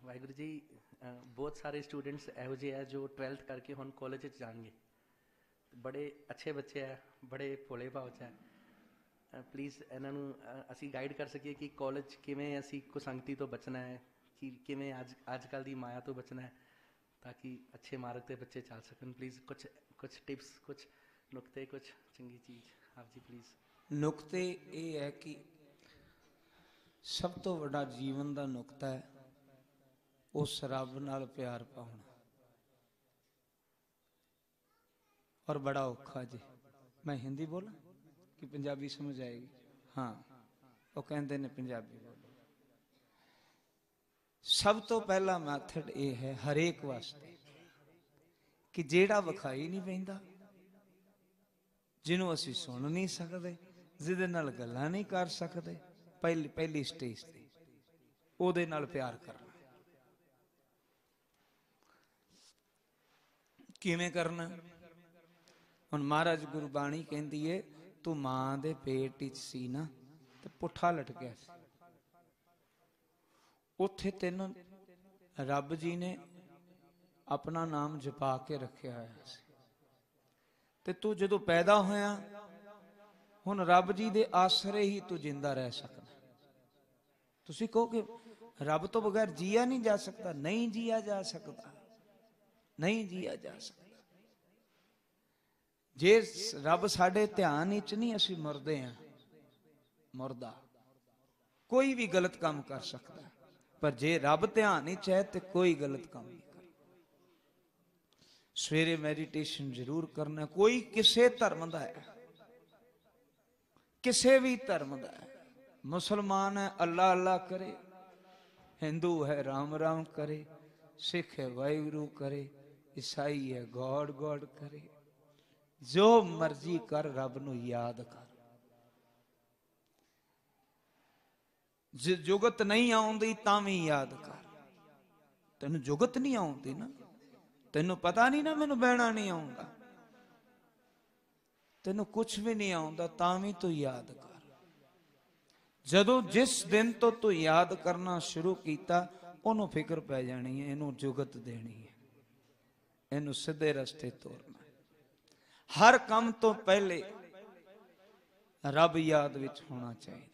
ਵਾਹਿਗੁਰੂ ਜੀ। ਬਹੁਤ ਸਾਰੇ ਸਟੂਡੈਂਟਸ ਇਹੋ ਜਿਹੇ ਹੈ ਜੋ 12th ਕਰਕੇ ਹੁਣ ਕਾਲਜ 'ਚ ਜਾਣਗੇ। ਬੜੇ ਅੱਛੇ ਬੱਚੇ ਹੈ, ਬੜੇ ਭੋਲੇ ਭਾਵ 'ਚ ਹੈ। ਪਲੀਜ਼ ਇਹਨਾਂ ਨੂੰ ਅਸੀਂ ਗਾਈਡ ਕਰ ਸਕੀਏ ਕਿ ਕਾਲਜ ਕਿਵੇਂ ਅਸੀਂ ਕੁਸੰਗਤੀ ਤੋਂ ਬਚਣਾ ਹੈ, ਕਿ ਕਿਵੇਂ ਅੱਜ ਕੱਲ੍ਹ ਦੀ ਮਾਇਆ ਤੋਂ ਬਚਣਾ ਹੈ, ਤਾਂ ਕਿ ਅੱਛੇ ਮਾਰਗ 'ਤੇ ਬੱਚੇ ਚੱਲ ਸਕਣ। ਪਲੀਜ਼ ਕੁਛ ਟਿਪਸ, ਕੁਛ ਨੁਕਤੇ, ਕੁਛ ਚੰਗੀ ਚੀਜ਼ ਆਪ ਜੀ ਪਲੀਜ਼। ਨੁਕਤੇ ਇਹ ਹੈ ਕਿ ਸਭ ਤੋਂ ਵੱਡਾ ਜੀਵਨ ਦਾ ਨੁਕਤਾ ਹੈ ਉਸ ਰੱਬ ਨਾਲ ਪਿਆਰ ਪਾਉਣਾ, ਔਰ ਬੜਾ ਔਖਾ ਜੀ। ਮੈਂ ਹਿੰਦੀ ਬੋਲਾਂ ਕਿ ਪੰਜਾਬੀ ਸਮਝ ਆਏਗੀ? ਹਾਂ, ਉਹ ਕਹਿੰਦੇ ਨੇ ਪੰਜਾਬੀ ਬੋਲੋ। ਸਭ ਤੋਂ ਪਹਿਲਾ ਮੈਥਡ ਇਹ ਹੈ ਹਰੇਕ ਵਾਸਤੇ ਕਿ ਜਿਹੜਾ ਵਿਖਾਈ ਨਹੀਂ ਪੈਂਦਾ, ਜਿਹਨੂੰ ਅਸੀਂ ਸੁਣ ਨਹੀਂ ਸਕਦੇ, ਜਿਹਦੇ ਨਾਲ ਗੱਲਾਂ ਨਹੀਂ ਕਰ ਸਕਦੇ, ਪਹਿਲੀ ਸਟੇਜ ਤੇ ਉਹਦੇ ਨਾਲ ਪਿਆਰ ਕਰਨਾ। ਕਿਵੇਂ ਕਰਨਾ? ਹੁਣ ਮਹਾਰਾਜ ਗੁਰਬਾਣੀ ਕਹਿੰਦੀ ਏ, ਤੂੰ ਮਾਂ ਦੇ ਪੇਟ ਵਿੱਚ ਸੀ ਨਾ ਤੇ ਪੁੱਠਾ ਲਟਕਿਆ ਸੀ, ਉੱਥੇ ਤੈਨੂੰ ਰੱਬ ਜੀ ਨੇ ਆਪਣਾ ਨਾਮ ਜਪਾ ਕੇ ਰੱਖਿਆ ਹੋਇਆ ਸੀ, ਤੇ ਤੂੰ ਜਦੋਂ ਪੈਦਾ ਹੋਇਆ ਹੁਣ ਰੱਬ ਜੀ ਦੇ ਆਸਰੇ ਹੀ ਤੂੰ ਜਿੰਦਾ ਰਹਿ ਸਕਦਾ। ਤੁਸੀਂ ਕਹੋ ਕਿ ਰੱਬ ਤੋਂ ਬਗੈਰ ਜੀਆ ਨਹੀਂ ਜਾ ਸਕਦਾ। ਨਹੀਂ ਜੀਆ ਜਾ ਸਕਦਾ, ਨਹੀਂ ਜੀਆ ਜਾ ਸਕਦਾ। ਜੇ ਰੱਬ ਸਾਡੇ ਧਿਆਨ ਵਿੱਚ ਨਹੀਂ, ਅਸੀਂ ਮੁਰਦੇ ਹਾਂ। ਮੁਰਦਾ ਕੋਈ ਵੀ ਗਲਤ ਕੰਮ ਕਰ ਸਕਦਾ, ਪਰ ਜੇ ਰੱਬ ਧਿਆਨ ਵਿੱਚ ਹੈ ਤੇ ਕੋਈ ਗਲਤ ਕੰਮ ਨਹੀਂ ਕਰਦਾ। ਸਵੇਰੇ ਮੈਡੀਟੇਸ਼ਨ ਜ਼ਰੂਰ ਕਰਨਾ। ਕੋਈ ਕਿਸੇ ਧਰਮ ਦਾ ਹੈ, ਕਿਸੇ ਵੀ ਧਰਮ ਦਾ ਹੈ, ਮੁਸਲਮਾਨ ਹੈ ਅੱਲਾ ਅੱਲਾ ਕਰੇ, ਹਿੰਦੂ ਹੈ ਰਾਮ ਰਾਮ ਕਰੇ, ਸਿੱਖ ਹੈ ਵਾਹਿਗੁਰੂ ਕਰੇ, ਈਸਾਈ ਹੈ ਗੋਡ ਗੋਡ ਕਰੇ, ਜੋ ਮਰਜ਼ੀ ਕਰ, ਰੱਬ ਨੂੰ ਯਾਦ ਕਰ। ਜੇ ਜੁਗਤ ਨਹੀਂ ਆਉਂਦੀ ਤਾਂ ਵੀ ਯਾਦ ਕਰ। ਤੈਨੂੰ ਜੁਗਤ ਨਹੀਂ ਆਉਂਦੀ ਨਾ, ਤੈਨੂੰ ਪਤਾ ਨਹੀਂ ਨਾ ਮੈਨੂੰ ਬਹਿਣਾ ਨਹੀਂ ਆਉਂਦਾ, ਤੈਨੂੰ ਕੁਛ ਵੀ ਨਹੀਂ ਆਉਂਦਾ, ਤਾਂ ਵੀ ਤੂੰ ਯਾਦ ਕਰ। ਜਦੋਂ ਜਿਸ ਦਿਨ ਤੋਂ ਤੂੰ ਯਾਦ ਕਰਨਾ ਸ਼ੁਰੂ ਕੀਤਾ, ਉਹਨੂੰ ਫਿਕਰ ਪੈ ਜਾਣੀ ਹੈ, ਇਹਨੂੰ ਜੁਗਤ ਦੇਣੀ ਹੈ, ਇਹਨੂੰ ਸਿੱਧੇ ਰਸਤੇ ਤੋਰਨਾ। ਹਰ ਕੰਮ ਤੋਂ ਪਹਿਲੇ ਰੱਬ ਯਾਦ ਵਿੱਚ ਹੋਣਾ ਚਾਹੀਦਾ।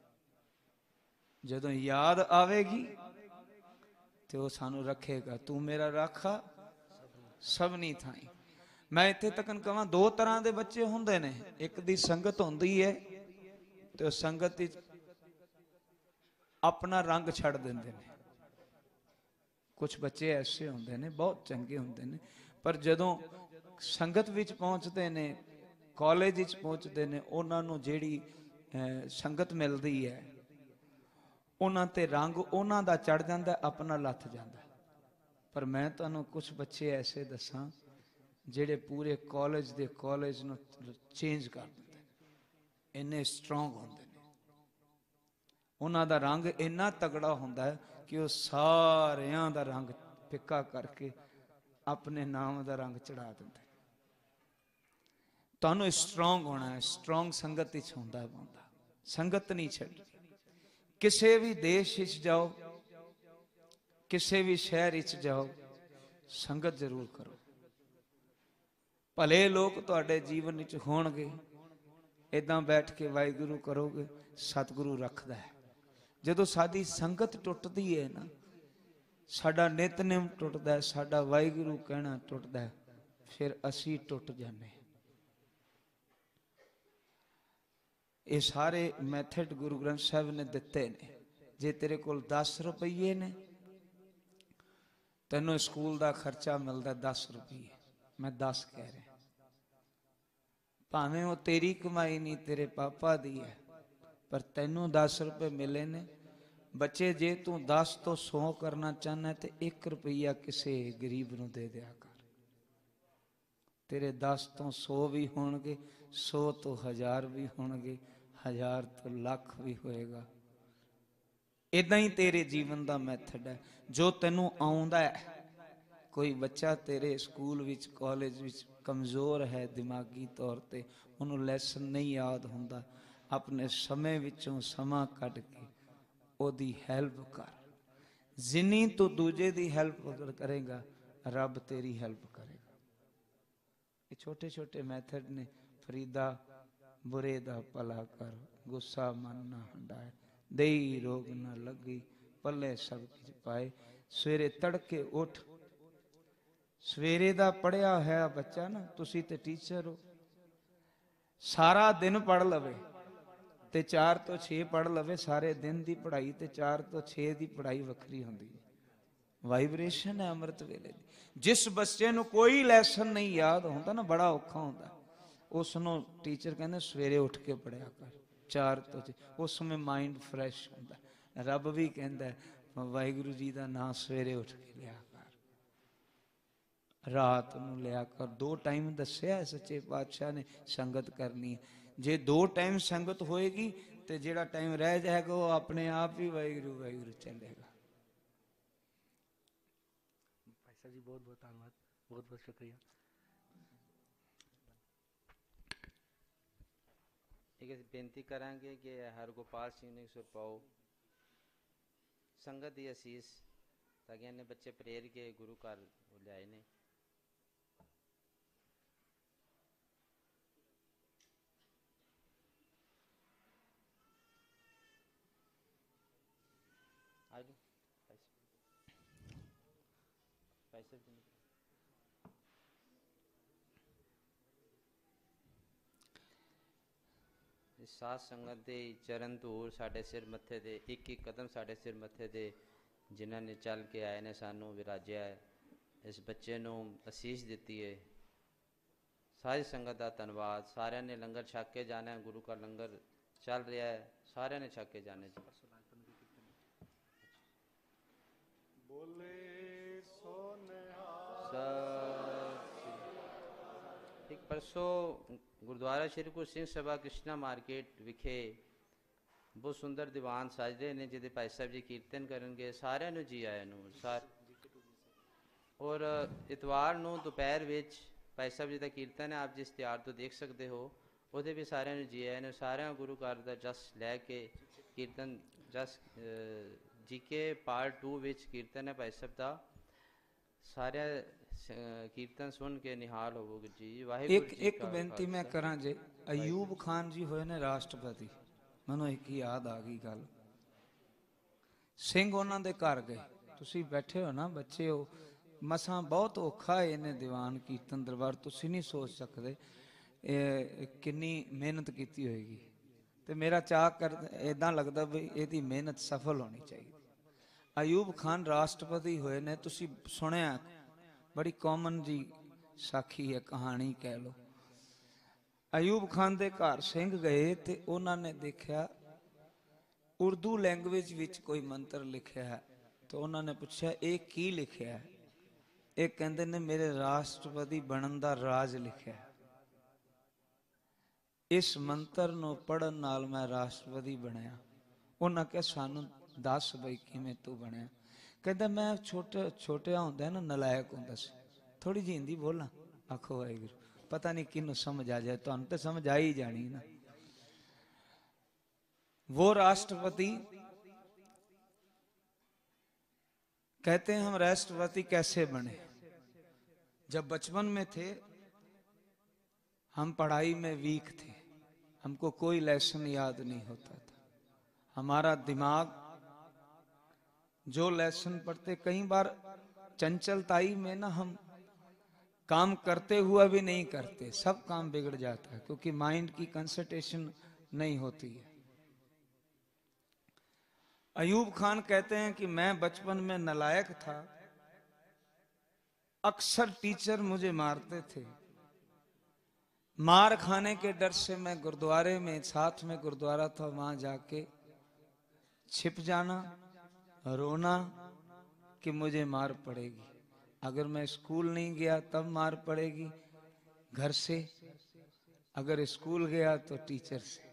ਜਦੋਂ ਯਾਦ ਆਵੇਗੀ ਤੇ ਉਹ ਸਾਨੂੰ ਰੱਖੇਗਾ। ਤੂੰ ਮੇਰਾ ਰਾਖਾ ਸਭਨੀ ਥਾਈ। ਮੈਂ ਇੱਥੇ ਤੱਕ ਕਹਾਂ, ਦੋ ਤਰ੍ਹਾਂ ਦੇ ਬੱਚੇ ਹੁੰਦੇ ਨੇ। ਇੱਕ ਦੀ ਸੰਗਤ ਹੁੰਦੀ ਹੈ ਤੇ ਉਹ ਸੰਗਤ ਵਿੱਚ ਆਪਣਾ ਰੰਗ ਛੱਡ ਦਿੰਦੇ ਨੇ। ਕੁਝ ਬੱਚੇ ਐਸੇ ਹੁੰਦੇ ਨੇ, ਬਹੁਤ ਚੰਗੇ ਹੁੰਦੇ ਨੇ, ਪਰ ਜਦੋਂ ਸੰਗਤ ਵਿੱਚ ਪਹੁੰਚਦੇ ਨੇ, ਕਾਲਜ ਵਿੱਚ ਪਹੁੰਚਦੇ ਨੇ, ਉਹਨਾਂ ਨੂੰ ਜਿਹੜੀ ਸੰਗਤ ਮਿਲਦੀ ਹੈ, ਉਹਨਾਂ ਤੇ ਰੰਗ ਉਹਨਾਂ ਦਾ ਚੜ ਜਾਂਦਾ, ਆਪਣਾ ਲੱਥ ਜਾਂਦਾ। ਪਰ ਮੈਂ ਤੁਹਾਨੂੰ ਕੁਝ ਬੱਚੇ ਐਸੇ ਦੱਸਾਂ ਜਿਹੜੇ ਪੂਰੇ ਕਾਲਜ ਨੂੰ ਚੇਂਜ ਕਰ ਦਿੰਦੇ, ਇੰਨੇ ਸਟਰੋਂਗ ਹੁੰਦੇ ਨੇ। ਉਹਨਾਂ ਦਾ ਰੰਗ ਇੰਨਾ ਤਗੜਾ ਹੁੰਦਾ ਹੈ ਕਿ ਉਹ ਸਾਰਿਆਂ ਦਾ ਰੰਗ ਫਿੱਕਾ ਕਰਕੇ ਆਪਣੇ ਨਾਮ ਦਾ ਰੰਗ ਚੜਾ ਦਿੰਦੇ। ਤੁਹਾਨੂੰ ਸਟਰੋਂਗ ਹੋਣਾ ਹੈ। ਸਟਰੋਂਗ ਸੰਗਤ ਵਿੱਚ ਹੁੰਦਾ ਹੈ ਬੰਦਾ, ਸੰਗਤ ਨਹੀਂ ਛੱਡਣੀ। ਕਿਸੇ ਵੀ ਦੇਸ਼ ਵਿੱਚ ਜਾਓ, ਕਿਸੇ ਵੀ ਸ਼ਹਿਰ ਵਿੱਚ ਜਾਓ, ਸੰਗਤ ਜ਼ਰੂਰ ਕਰੋ। ਭਲੇ ਲੋਕ ਤੁਹਾਡੇ ਜੀਵਨ ਵਿੱਚ ਹੋਣਗੇ। ਏਦਾਂ ਬੈਠ ਕੇ ਵਾਹਿਗੁਰੂ ਕਰੋਗੇ, ਸਤਿਗੁਰੂ ਰੱਖਦਾ ਹੈ। ਜਦੋਂ ਸਾਡੀ ਸੰਗਤ ਟੁੱਟਦੀ ਹੈ ਨਾ, ਸਾਡਾ ਨਿਤਨੇਮ ਟੁੱਟਦਾ, ਸਾਡਾ ਵਾਹਿਗੁਰੂ ਕਹਿਣਾ ਟੁੱਟਦਾ, ਫਿਰ ਅਸੀਂ ਟੁੱਟ ਜਾਂਦੇ। ਇਹ ਸਾਰੇ ਮੈਥਡ ਗੁਰੂ ਗ੍ਰੰਥ ਸਾਹਿਬ ਨੇ ਦਿੱਤੇ ਨੇ। ਜੇ ਤੇਰੇ ਕੋਲ 10 ਰੁਪਈਏ ਨੇ, ਤੈਨੂੰ ਸਕੂਲ ਦਾ ਖਰਚਾ ਮਿਲਦਾ 10 ਰੁਪਈਏ, ਮੈਂ 10 ਕਹਿ ਰਿਹਾ, ਭਾਵੇਂ ਉਹ ਤੇਰੀ ਕਮਾਈ ਨਹੀਂ, ਤੇਰੇ ਪਾਪਾ ਦੀ ਹੈ, ਪਰ ਤੈਨੂੰ 10 ਰੁਪਏ ਮਿਲੇ ਨੇ। ਬੱਚੇ, ਜੇ ਤੂੰ 10 ਤੋਂ 100 ਕਰਨਾ ਚਾਹੁੰਦਾ ਤੇ 1 ਰੁਪਈਆ ਕਿਸੇ ਗਰੀਬ ਨੂੰ ਦੇ ਦਿਆ ਕਰ। ਤੇਰੇ 10 ਤੋਂ 100 ਵੀ ਹੋਣਗੇ, 100 ਤੋਂ 1000 ਵੀ ਹੋਣਗੇ, 1000 ਤੋਂ ਲੱਖ ਵੀ ਹੋਏਗਾ। ਇਦਾਂ ਹੀ ਤੇਰੇ ਜੀਵਨ ਦਾ ਮੈਥਡ ਹੈ, ਜੋ ਤੈਨੂੰ ਆਉਂਦਾ ਹੈ। ਕੋਈ ਬੱਚਾ ਤੇਰੇ ਸਕੂਲ ਵਿੱਚ, ਕਾਲਜ ਵਿੱਚ ਕਮਜ਼ੋਰ ਹੈ ਦਿਮਾਗੀ ਤੌਰ ਤੇ, ਉਹਨੂੰ ਲੈਸਨ ਨਹੀਂ ਯਾਦ ਹੁੰਦਾ, ਆਪਣੇ ਸਮੇਂ ਵਿੱਚੋਂ ਸਮਾਂ ਕੱਢ ਕੇ ਉਹਦੀ ਹੈਲਪ ਕਰ। जिन्नी तो दूजे दी हेल्प करेगा रब तेरी हेल्प करेगा। ये छोटे छोटे मैथड ने। फरीदा बुरे दा भला कर, गुस्सा मन ना हंडाए, देई रोग ना लगी, पल्ले सब कुछ पाए। सवेरे तड़के उठ, सवेरे दा पढ़िया है बच्चा ना, तुसी ते टीचर हो, सारा दिन पढ़ लवे ते 4 ਤੋਂ 6 पढ़ लवे सारे दिन की पढ़ाई, ते 4 ਤੋਂ 6 की पढ़ाई वक्री होंदी है। वाइब्रेशन है अमृत वेले दी। जिस बच्चे ਨੂੰ कोई लैसन नहीं याद होंदा ना, बड़ा औखा होंदा, उसनों टीचर कहते सवेरे उठ के पढ़िया कर 4 ਤੋਂ 6, उस समय माइंड फ्रैश होंदा। रब भी कहता है वाहिगुरु जी का नाम सवेरे उठ के लिया कर, रात नूं लिया कर। 2 टाइम दस्या सच्चे पातशाह ने संगत करनी है। जे 2 टाइम संगत होएगी तो जेड़ा टाइम रह जाएगा वो अपने आप ही वाहिगुरु वाहिगुरु चलेगा। भाई साहब जी बहुत बहुत धन्यवाद, बहुत बहुत शुक्रिया। ठीक है, बेनती करांगे कि हरगोपाल सिंह ने सुर पाओ संगत की असीस, ताकि इन्हें बच्चे प्रेर के गुरु घर लियाए ने। आज पैसे सात संगत दे चरण धूर साढ़े सिर मत्थे दे, एक एक कदम साढ़े सिर मत्थे दे जिन्हों ने चल के आए ने सानू विराजिया है, इस बच्चे नू असीस दी है। सारी संगत का धन्यवाद। सारे ने लंगर छक के जाना है, गुरु का लंगर चल रहा है, सारे ने छक के जाने। बोले एक परसों गुरुद्वारा श्री गुरु सिंह सभा कृष्णा मार्केट विखे बहुत सुंदर दीवान सज रहे हैं, जिहदे भाई साहब जी कीर्तन करेंगे। सारिਆਂ ਨੂੰ जी आया नू और इतवार ਨੂੰ दोपहर विच भाई साहब जी का कीर्तन है, आप जिस इश्तिहार तो देख सकते हो, ਉਹਦੇ भी सारिਆਂ ਨੂੰ जी आया ने। सारिਆਂ गुरु घर का जस लैके कीर्तन जस जीके पार्ट 2 विच कीर्तन है भाई साहब का। सारे कीर्तन सुन के निहाल होवोगे जी। वाहिगुरू जी एक बेनती मैं करा जे, अयूब खान जी होए ने राष्ट्रपति, मैनू एक ही याद आ गई गल। सिंह उन्होंने घर गए, तुसी बैठे हो ना बच्चे हो, मसा बहुत औखा है इन्हें दीवान कीर्तन दरबार, तुसी नहीं सोच सकते किन्नी मेहनत की होएगी। तो मेरा चाह कर इदा लगता भी यदी मेहनत सफल होनी चाहिए। अयूब खान राष्ट्रपति होए ने, तुसी सुनिया, बड़ी कॉमन जी साखी है, कहानी कह लो। अयूब खान दे घर सिंह गए तो उन्होंने देखा उर्दू लैंग्वेज विच कोई मंत्र लिखा है, तो उन्होंने पूछा ये की लिखा है? एक कहते ने मेरे राष्ट्रपति बनन दा राज लिखा है, इस मंत्र नूं पढ़न नाल मैं राष्ट्रपति बनया। उन्हें कहा सानू दस बई किवें तू बनया? कहता मैं छोटे होंदा ना नलायक होंदा सी। थोड़ी जी हिंदी बोलना, आखो वाहिगुरू, पता नहीं किन्नू समझ आ जाए, तुहानू तो समझ आ ही जानी ना। वो राष्ट्रपति कहते हैं हम राष्ट्रपति कैसे बने? जब बचपन में थे हम पढ़ाई में वीक थे, हमको कोई लेसन याद नहीं होता था। हमारा दिमाग जो लेसन पढ़ते, कई बार चंचलताई में ना हम काम करते हुआ भी नहीं करते, सब काम बिगड़ जाता है क्योंकि माइंड की कंसंट्रेशन नहीं होती है। अयूब खान कहते हैं कि मैं बचपन में नालायक था, अक्सर टीचर मुझे मारते थे, मार खाने के डर से मैं गुरुद्वारे में, साथ में गुरुद्वारा था, वहां जाके छिप जाना, रोना कि मुझे मार पड़ेगी। अगर मैं स्कूल नहीं गया तब मार पड़ेगी घर से, अगर स्कूल गया तो टीचर से।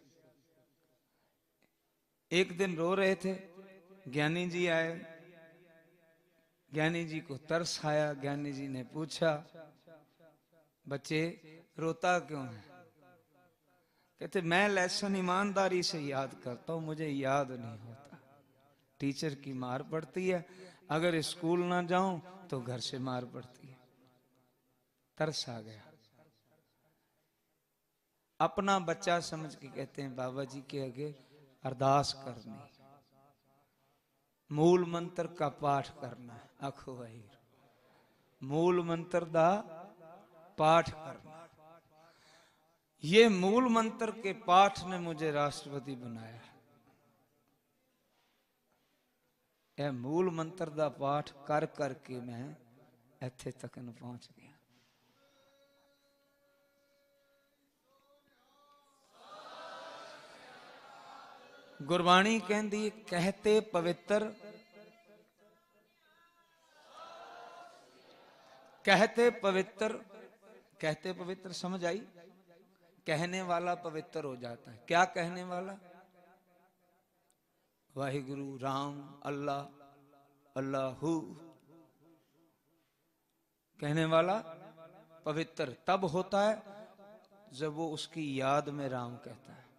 एक दिन रो रहे थे, ज्ञानी जी आए, ज्ञानी जी को तरस आया। ज्ञानी जी ने पूछा बच्चे रोता क्यों है? कहते मैं लेसन ईमानदारी से याद करता हूं, मुझे याद नहीं होता। टीचर की मार पड़ती है, अगर स्कूल ना जाऊं तो घर से मार पड़ती है। तरस आ गया। अपना बच्चा समझ के कहते हैं बाबा जी के आगे अरदास करनी, मूल मंत्र का पाठ करना है। आखो भाई, मूल मंत्र दा पाठ करना। ये मूल मंत्र के पाठ ने मुझे राष्ट्रपति बनाया। यह मूल मंत्र दा पाठ कर करके मैं इत्थे तक पहुंच गया। गुरबाणी कहती कहते पवित्र, कहते पवित्र, कहते पवित्र समझ आई? कहने वाला पवित्र हो जाता है। क्या कहने वाला? वाहिगुरु, राम, अल्लाह, अल्लाहू। कहने वाला पवित्र तब होता है जब वो उसकी याद में राम कहता है,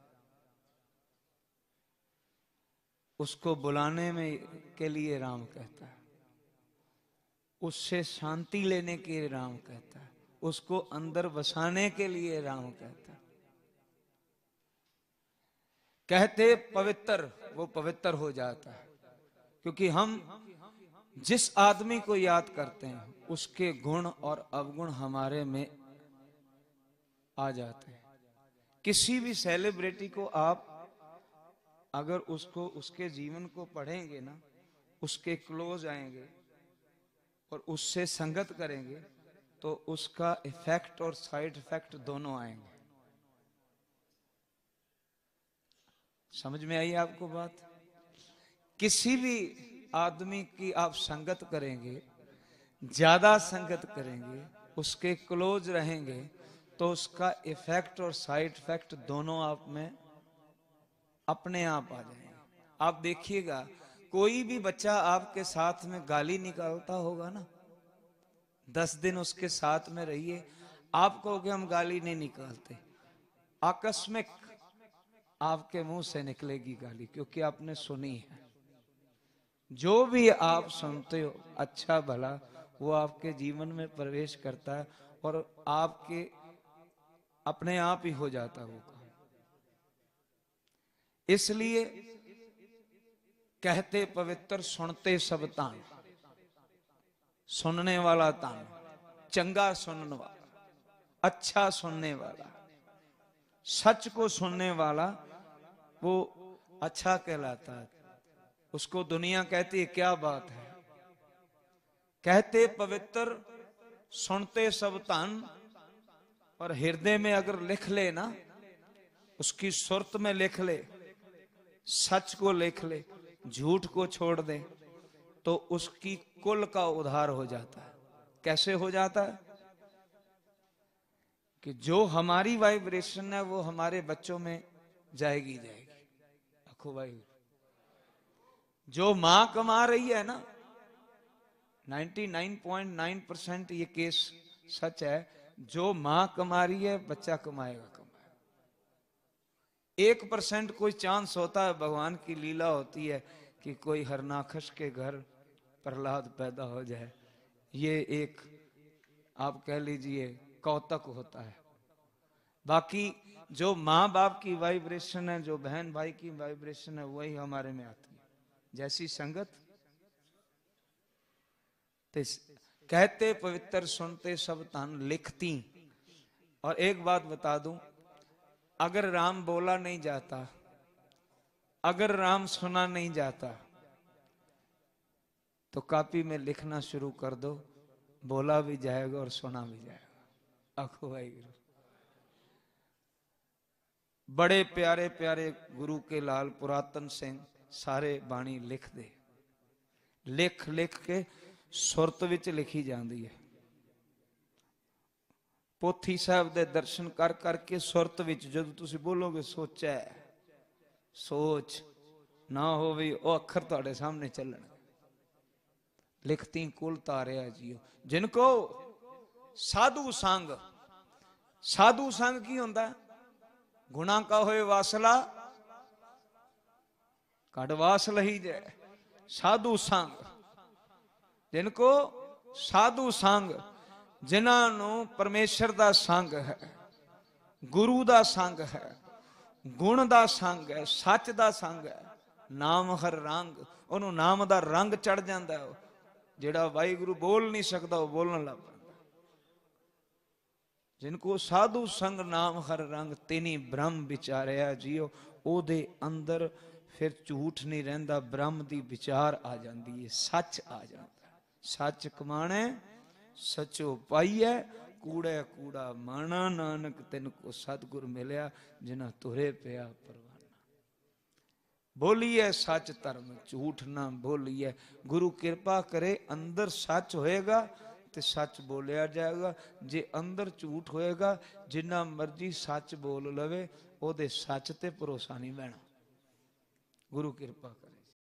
उसको बुलाने में के लिए राम कहता है, उससे शांति लेने के लिए राम कहता है, उसको अंदर बसाने के लिए राम कहता है। कहते पवित्र, वो पवित्र हो जाता है। क्योंकि हम जिस आदमी को याद करते हैं उसके गुण और अवगुण हमारे में आ जाते हैं। किसी भी सेलिब्रिटी को आप अगर उसको उसके जीवन को पढ़ेंगे ना, उसके क्लोज आएंगे और उससे संगत करेंगे तो उसका इफेक्ट और साइड इफेक्ट दोनों आएंगे। समझ में आई आपको बात? किसी भी आदमी की आप संगत करेंगे, ज्यादा संगत करेंगे, उसके क्लोज रहेंगे तो उसका इफेक्ट और साइड इफेक्ट दोनों आप में अपने आप आ जाएंगे। आप देखिएगा, कोई भी बच्चा आपके साथ में गाली निकालता होगा ना, 10 दिन उसके साथ में रहिए, आप कहोगे हम गाली नहीं निकालते, आकस्मिक आपके मुंह से निकलेगी गाली, क्योंकि आपने सुनी है। जो भी आप सुनते हो अच्छा भला वो आपके जीवन में प्रवेश करता है और आपके अपने आप ही हो जाता होगा। इसलिए कहते पवित्र, सुनते सब तान। सुनने वाला तान, चंगा सुनने वाला, अच्छा सुनने वाला, सच को सुनने वाला वो अच्छा कहलाता है। उसको दुनिया कहती है क्या बात है। कहते पवित्र, सुनते सब तान। और हृदय में अगर लिख ले ना, उसकी सुरत में लिख ले, सच को लिख ले, झूठ को छोड़ दे, तो उसकी कुल का उद्धार हो जाता है। कैसे हो जाता है? कि जो हमारी वाइब्रेशन है वो हमारे बच्चों में जाएगी जाएगी। आखो भाई, जो मां कमा रही है ना, 99.9% ये केस सच है, जो मां कमा रही है बच्चा कमाएगा। 1% कोई चांस होता है, भगवान की लीला होती है कि कोई हरनाखश के घर प्रहलाद पैदा हो जाए। ये एक आप कह लीजिए कौतक होता है। बाकी जो माँ बाप की वाइब्रेशन है, जो बहन भाई की वाइब्रेशन है, वही हमारे में आती है। जैसी संगत कहते पवित्र, सुनते सब तान, लिखती। और एक बात बता दूं, अगर राम बोला नहीं जाता, अगर राम सुना नहीं जाता, तो कॉपी में लिखना शुरू कर दो, बोला भी जाएगा और सुना भी जाएगा। आखो भाई, बड़े प्यारे प्यारे गुरु के लाल पुरातन सिंह सारे बाणी लिख दे, लिख लिख के सुरत विच लिखी जाती है। पोथी साहब दे दर्शन कर करके सुरत विच जब तुसी बोलोगे सोचा सोच ना हो भी वो अखर तुहाडे सामने चलन। लिखती कुल तारिया जियो जिनको साधु संग। साधु संग की होंदा है? गुना का होए वासला कड़वास लही जाए, साधु संग, जिनको साधु संग, जिन्हों परमेश्वर का संग है, गुरु का संग है, गुण का संग है, सच का संग है, नाम हर रंग, उन्होंने नाम का रंग चढ़ जाता है। जिहड़ा वाहिगुरु बोल नहीं सकता वो बोलने लग पैंदा। जिनको साधु संग नाम हर रंग, तेनी ब्रह्म विचारिया जियो। ओदे अंदर फिर झूठ नहीं रहिंदा, ब्रह्म की विचार आ जाती है, सच आ जाता है। सच कमाणे सचो पाइए, कूड़े कूड़ा माना, नानक तिनको सतगुर मिलिया, जिन्हां तुरे पिया परवाना। बोलिए सच धर्म, झूठ ना बोलिए। गुरु कृपा करे, अंदर सच होएगा तो सच बोलिया जाएगा। जे अंदर झूठ होएगा, जिन्ना मर्जी सच बोल लवे, ओदे सच ते भरोसा नहीं बहना। गुरु कृपा करे।